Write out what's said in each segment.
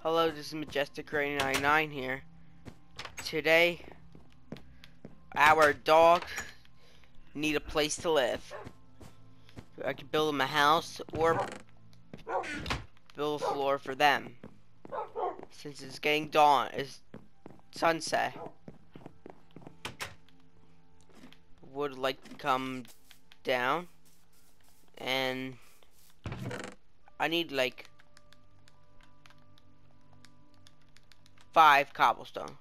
Hello, this is Majestic Ray 99 here. Today, our dogs need a place to live. I could build them a house or build a floor for them. Since it's getting dawn, it's sunset. Would like to come down, and I need like 5 cobblestone.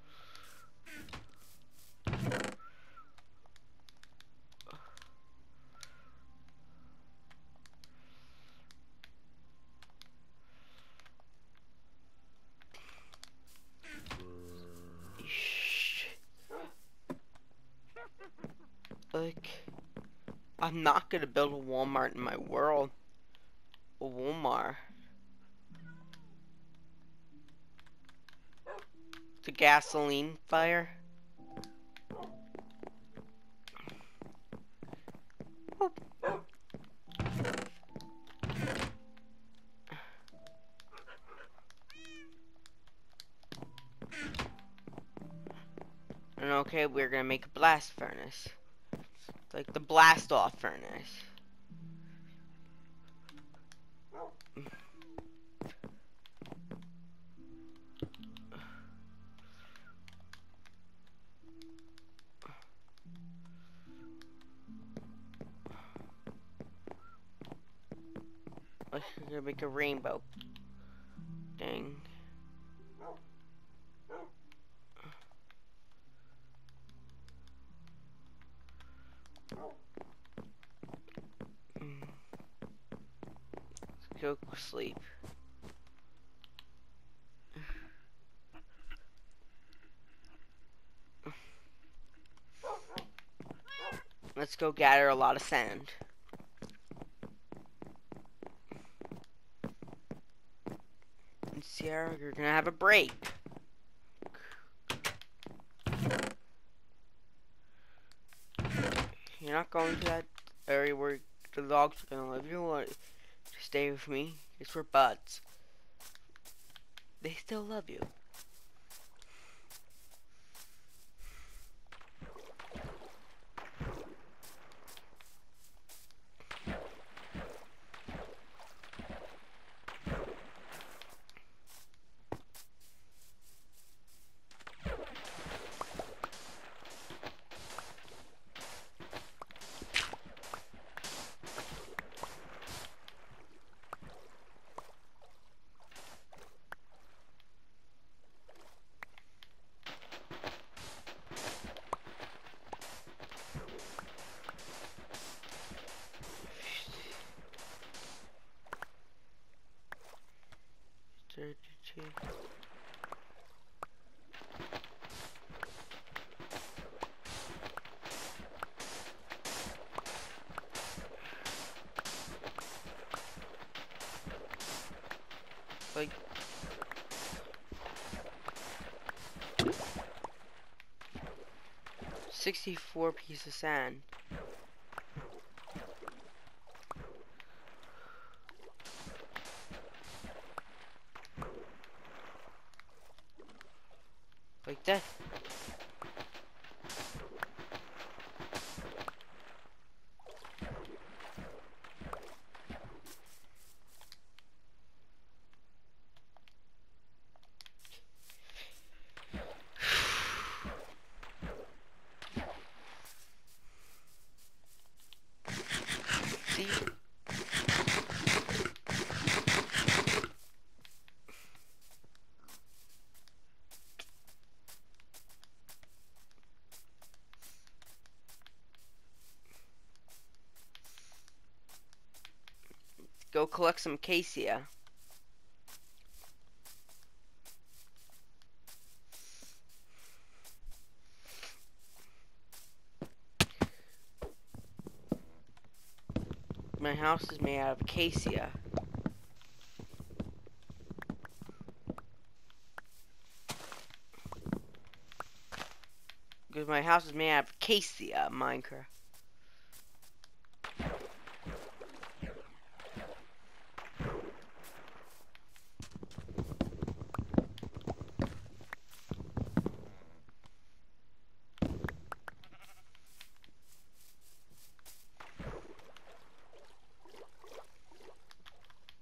Like, I'm not gonna build a Walmart in my world. A Walmart. The gasoline fire. And okay, we're gonna make a blast furnace. Like the blast off furnace. We're gonna make a rainbow thing. Let's go sleep. Let's go gather a lot of sand. And Sierra, you're gonna have a break. You're not going to that area where the dogs are gonna live. You want to stay with me. It's for buds. They still love you. Like, $64 pieces of sand. Like that. See? Go collect some acacia. My house is made out of acacia. Because my house is made out of acacia, Minecraft.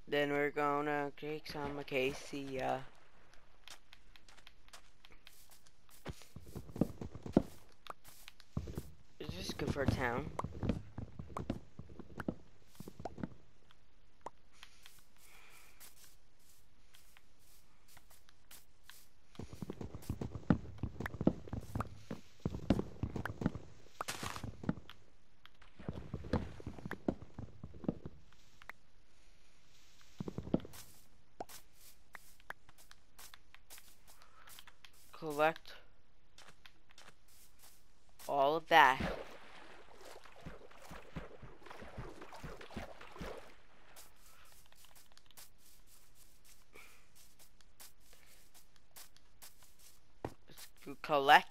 Then we're gonna take some acacia. Is this good for a town? Collect all of that. Collect.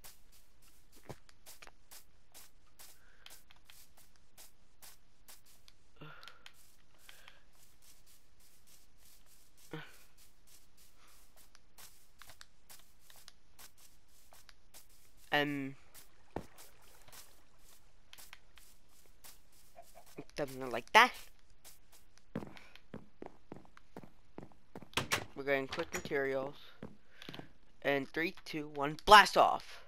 Something like that. We're getting quick materials. And 3, 2, 1, blast off!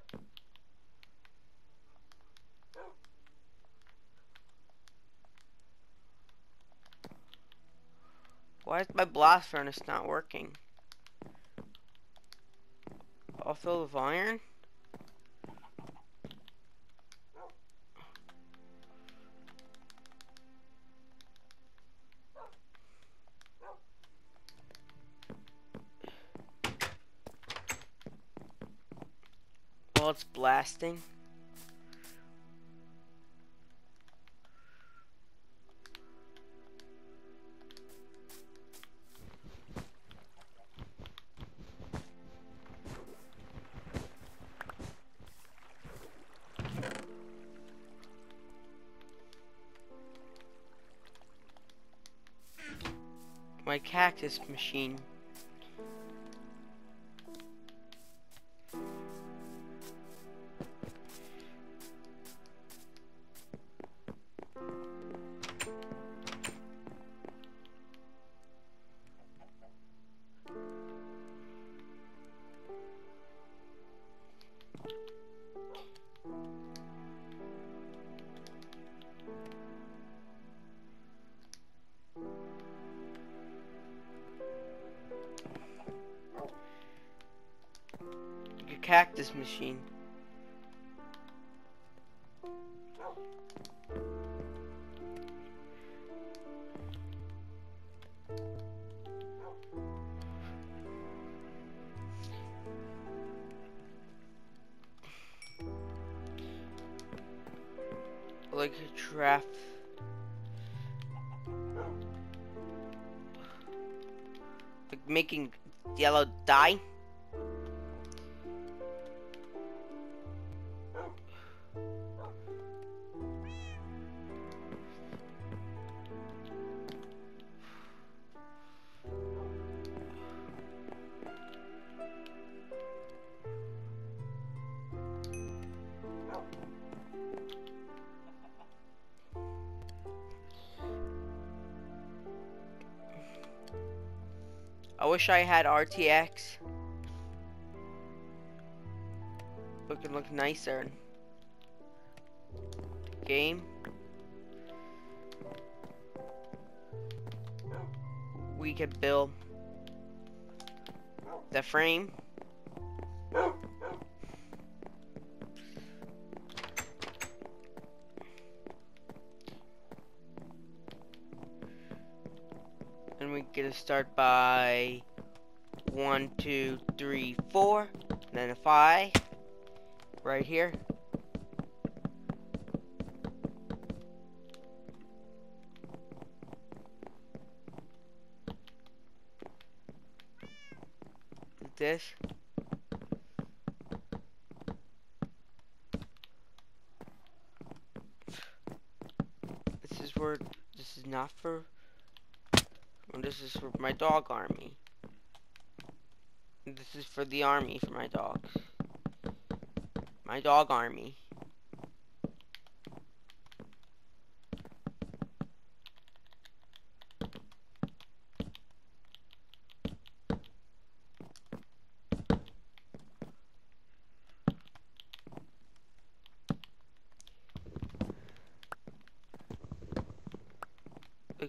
Why is my blast furnace not working? I'll fill with iron? While it's blasting. My cactus machine. Cactus machine. Like a giraffe. Like making yellow dye. I wish I had RTX. It could look nicer. Game. We could build the frame. And we get to start by 1, 2, 3, 4, and then a 5 right here. Like this. This is not for. Well, this is for my dog army. This is for the army for my dogs. My dog army.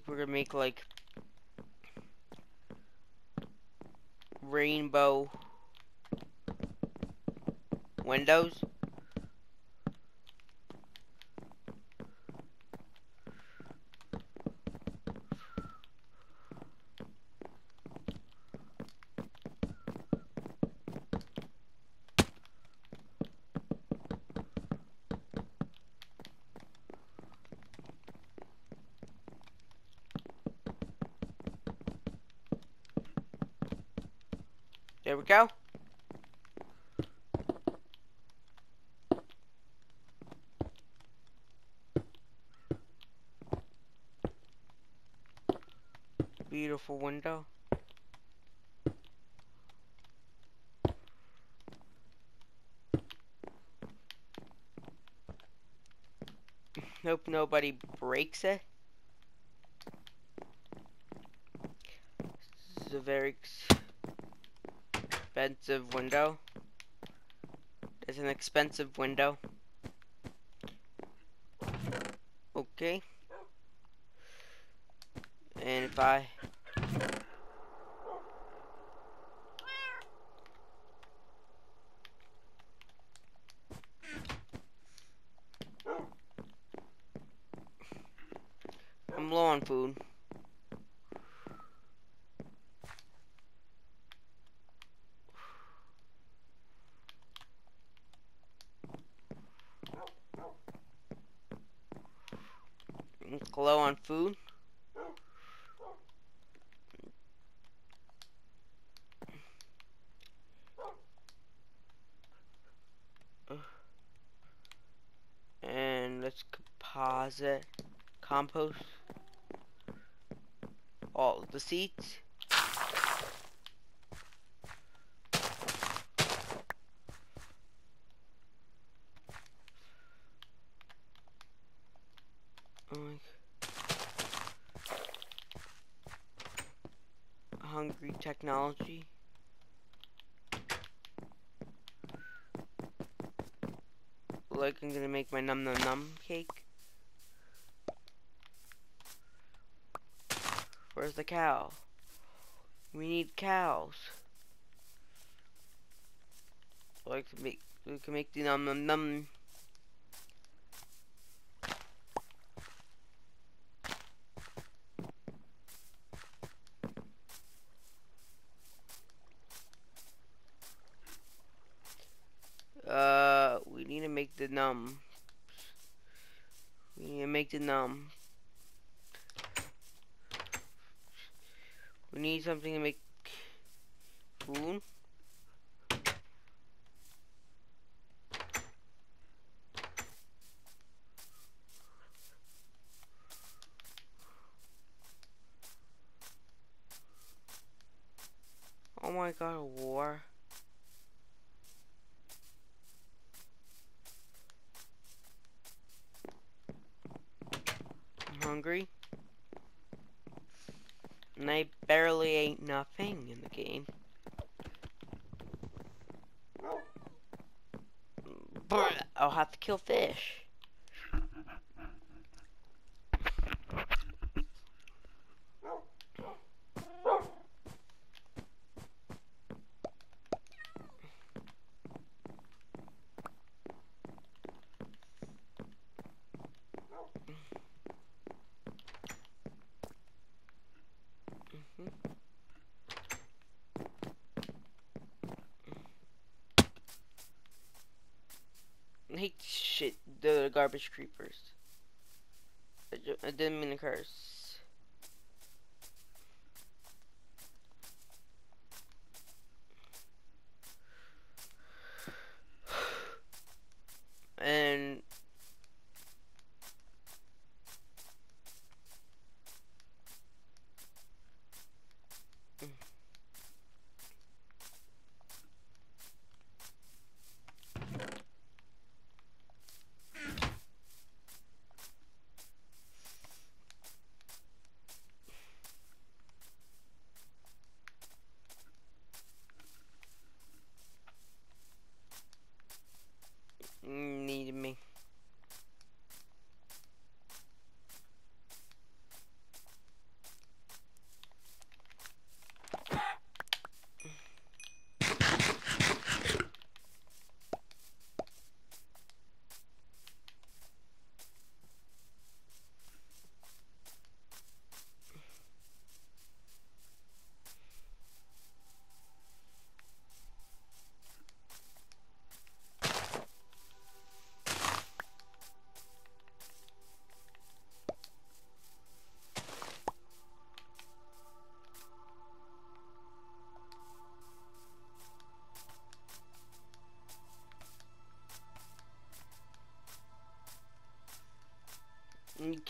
we're gonna make like rainbow windows. There we go. Beautiful window. Hope nobody breaks it. This is a very expensive window. It's an expensive window. Okay. And if I'm low on food. Low on food. And let's compost all the seeds. Hungry technology. Like I'm gonna make my num num num cake. Where's the cow? We need cows. Like we can make the num num num. We need to make the num. We need to make the num. We need something to make food. Oh my god, a war. I'm hungry. And I barely ate nothing in the game. But I'll have to kill fish. I hate shit, the garbage creepers. I didn't mean to curse. And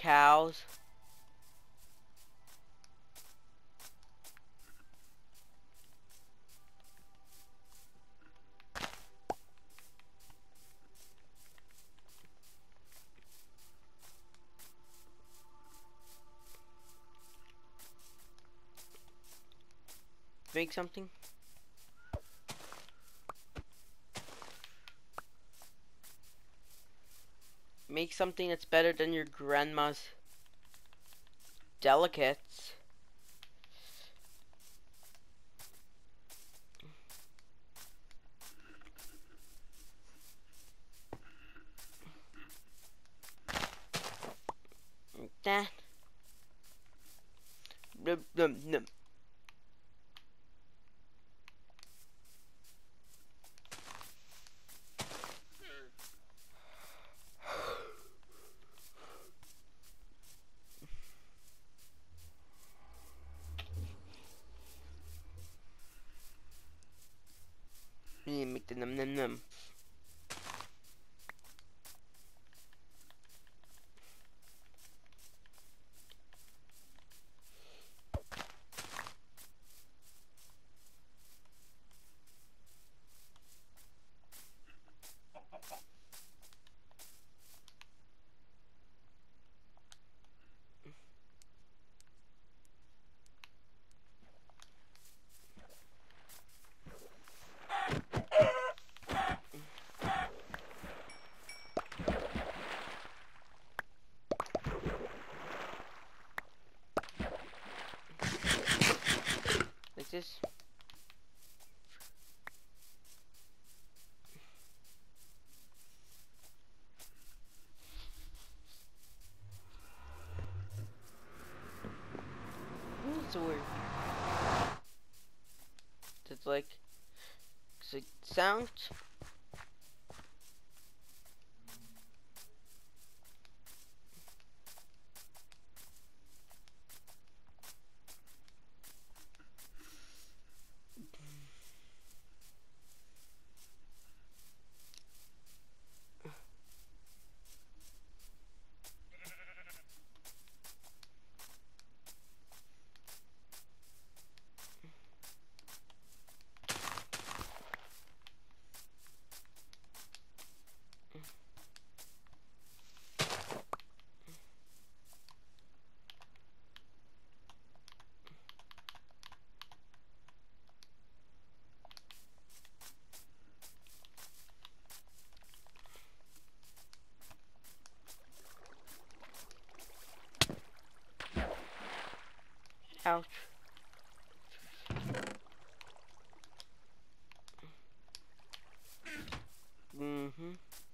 cows. Make something. Make something that's better than your grandma's delicates. Like that. Num, num, num. Make the num num num. Like this. It's weird. It's like sound. Ouch. Mm-hmm.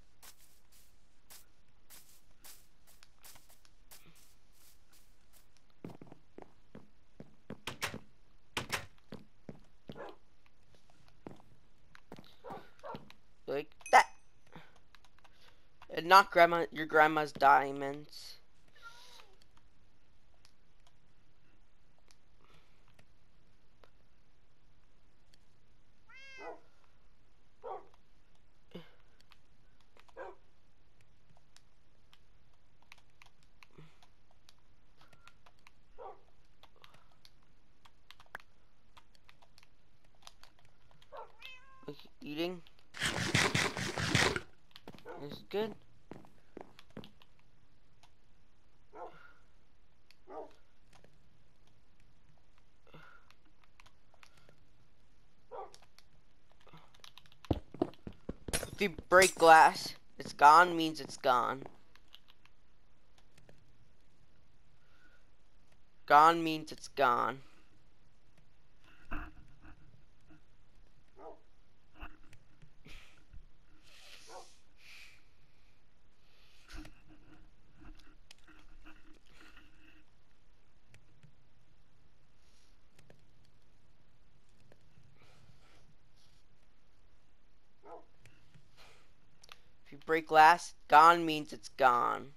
Like that. And not your grandma's diamonds. Like eating. This is good. If you break glass, it's gone means it's gone. Gone means it's gone. If you break glass, gone means it's gone.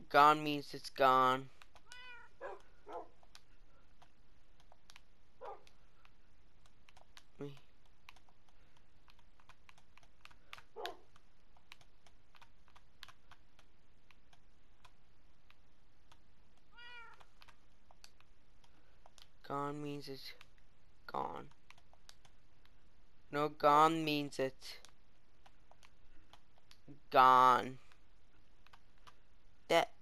Gone means it's gone. Gone means it's gone. No, gone means it's gone. That.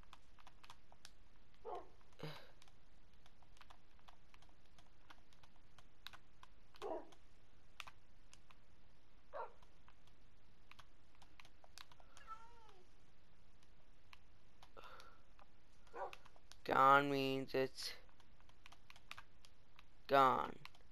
Gone means it's gone.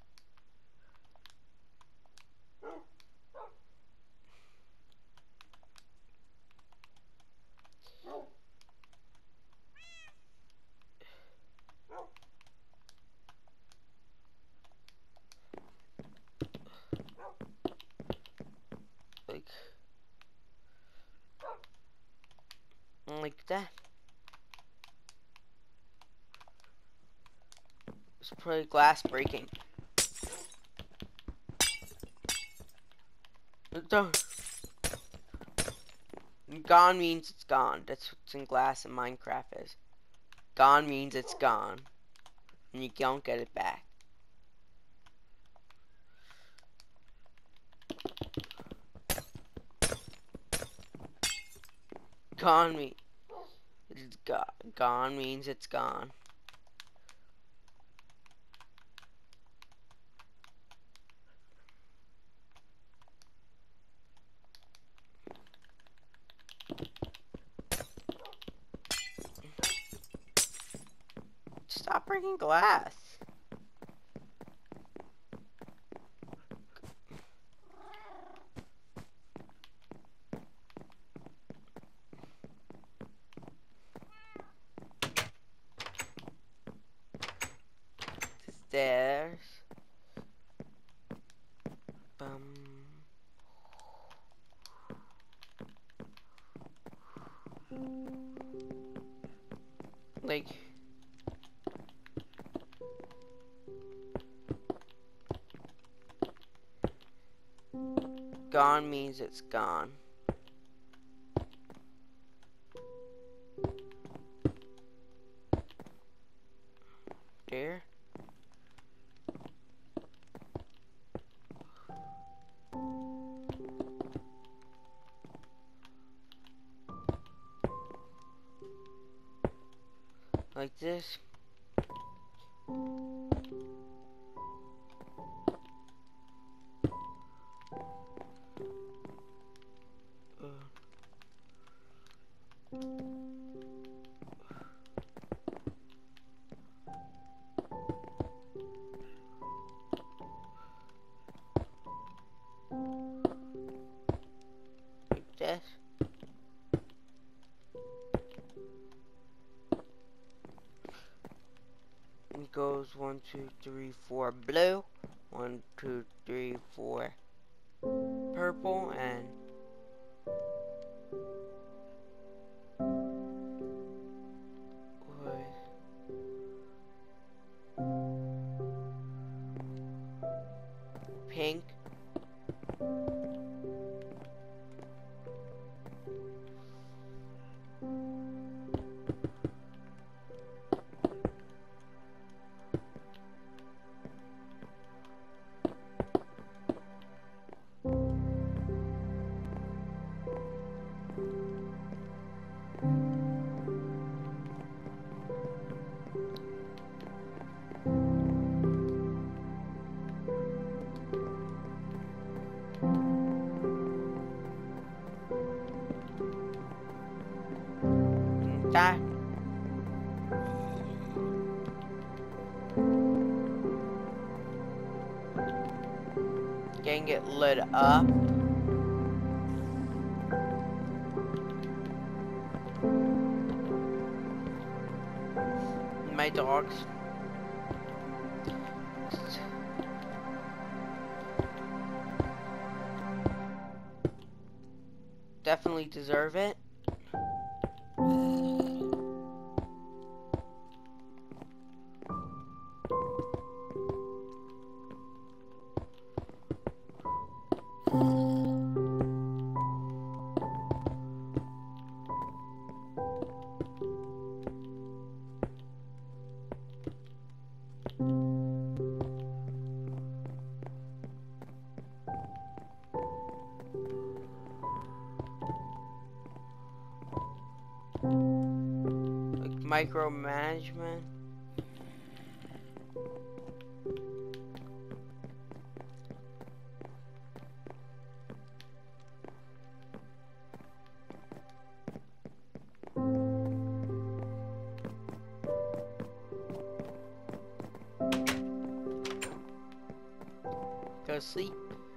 Like that. It's probably glass breaking. Gone means it's gone. That's what's in glass in Minecraft is. Gone means it's gone. And you don't get it back. Gone means it's gone means it's gone. Stop breaking glass. Stairs. Like. Gone means it's gone. There. Like this. Like this. It goes 1, 2, 3, 4 blue, 1, 2, 3, 4 purple, and pink. That. Getting it lit up. My dogs. Definitely deserve it. Like micromanagement. Go to sleep.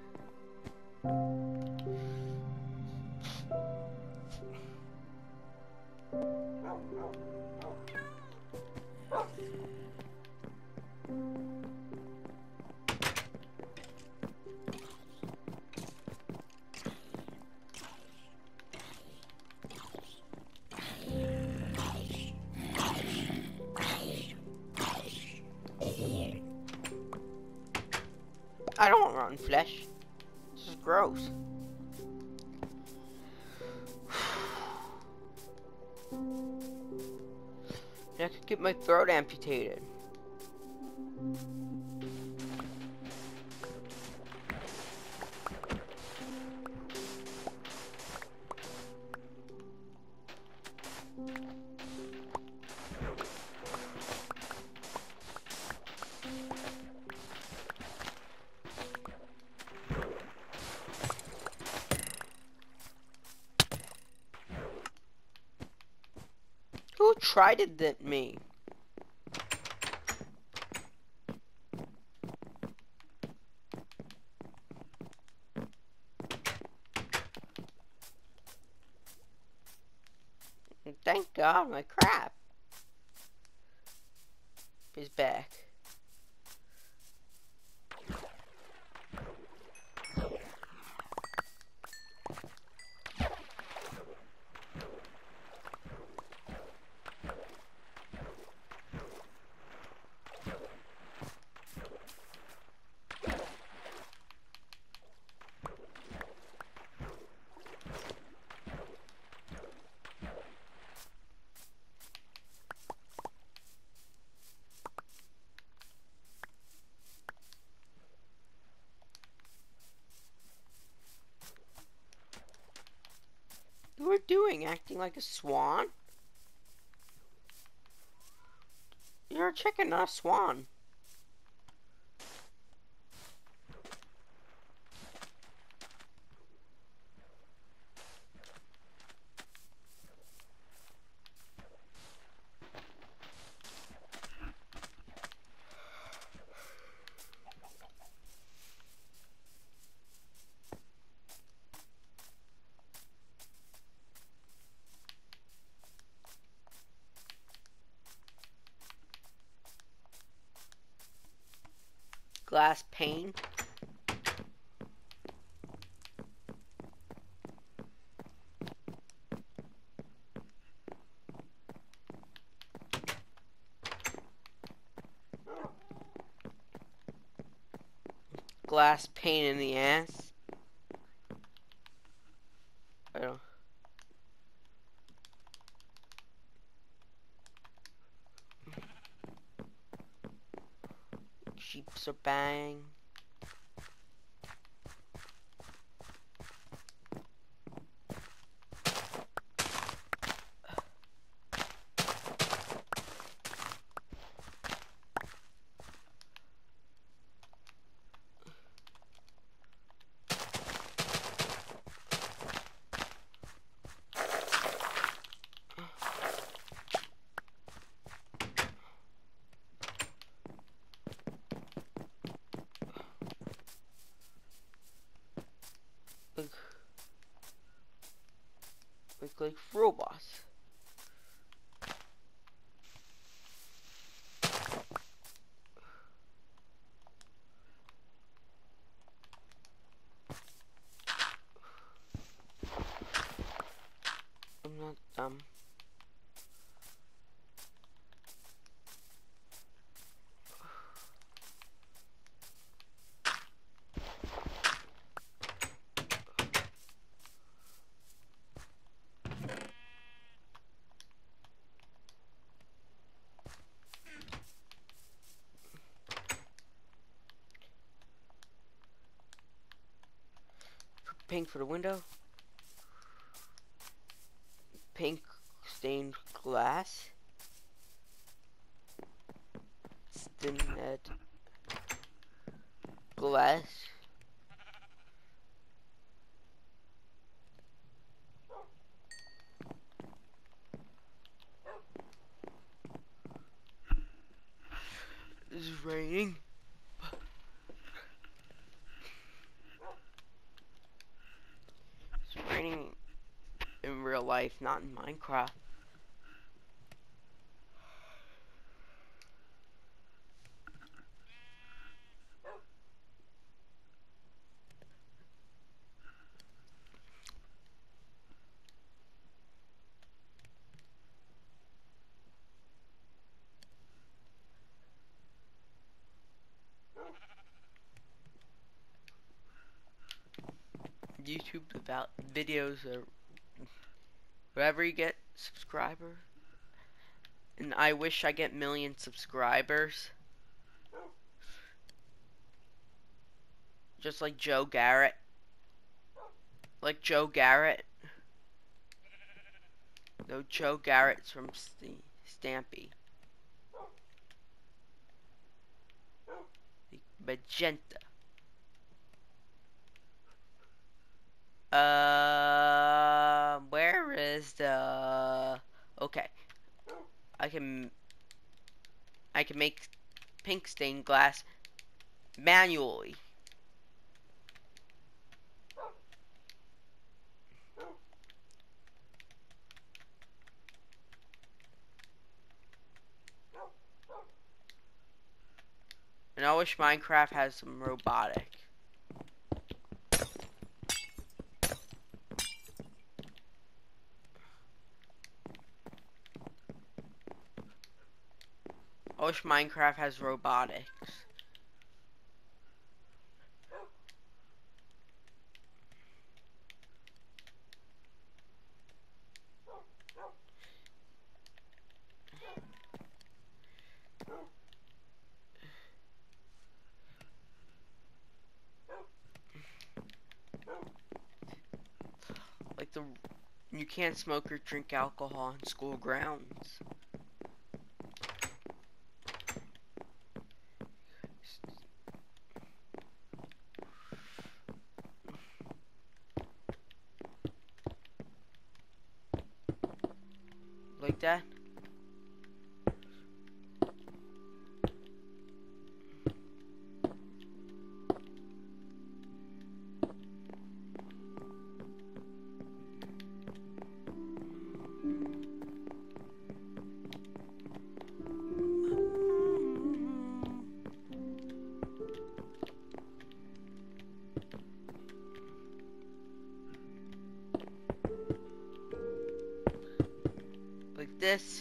I don't want rotten flesh. This is gross. I could get my throat amputated. Who tried it than me? Thank God, my crap is back. You were doing acting like a swan? You're a chicken, not a swan. Glass pane. Glass pane in the ass. I don't. Sheeps are bang. Like robots. I'm not dumb. pink for the window. Pink stained glass. Stained glass. It's raining. It's raining in real life, not in Minecraft. YouTube about videos or wherever you get subscriber, and I wish I get million subscribers, just like Joe Garrett, No, Joe Garrett's from Stampy. Magenta. Where is the... Okay. I can make pink stained glass manually. And I wish Minecraft has some robotic. I wish Minecraft has robotics. Like you can't smoke or drink alcohol on school grounds. Like that. Like this.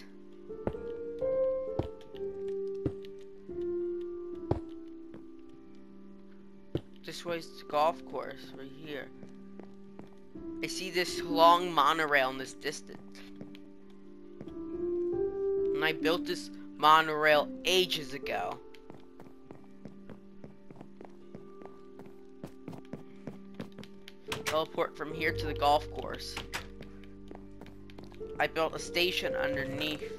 This way's the golf course right here. I see this long monorail in this distance. And I built this monorail ages ago. Teleport from here to the golf course. I built a station underneath.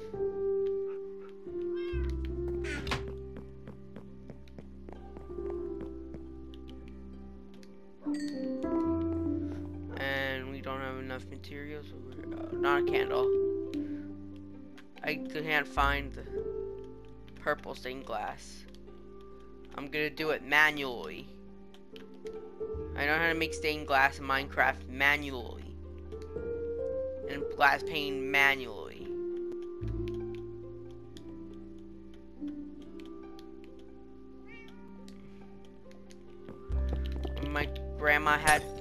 And we don't have enough materials. Not a candle. I can't find the purple stained glass. I'm gonna do it manually. I know how to make stained glass in Minecraft manually. And glass pane manually. When my grandma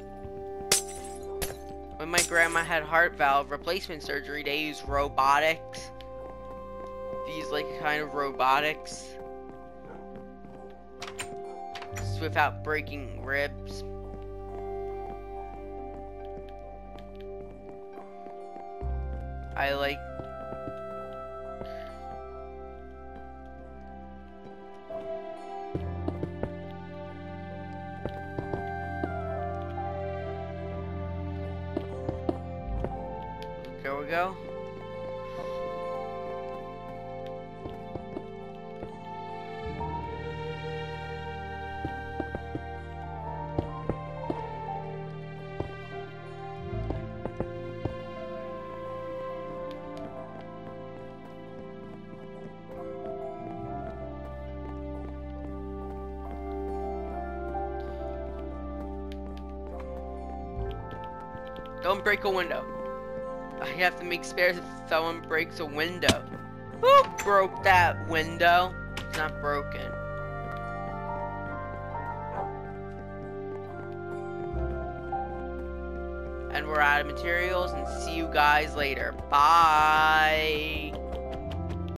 had heart valve replacement surgery, they used robotics. These like kind of robotics. Without breaking ribs. I like go. Don't break a window. I have to make spares if someone breaks a window. Who broke that window? It's not broken. And we're out of materials, and see you guys later. Bye.